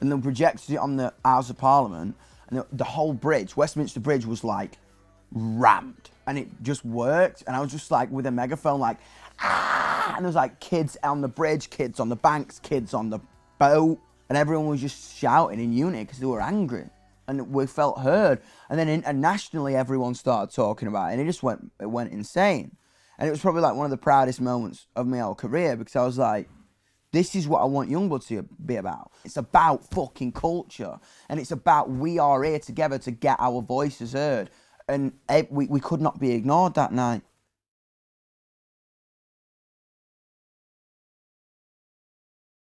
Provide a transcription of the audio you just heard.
and then projected it on the House of Parliament, and the whole bridge, Westminster Bridge, was like rammed, and it just worked. And I was just like with a megaphone, like, ah! And there was like kids on the bridge, kids on the banks, kids on the boat, and everyone was just shouting in unity because they were angry, and we felt heard. And then internationally, everyone started talking about it, and it went insane. And it was probably like one of the proudest moments of my whole career, because I was like, this is what I want Yungblud to be about. It's about fucking culture, and it's about we are here together to get our voices heard. And we could not be ignored that night.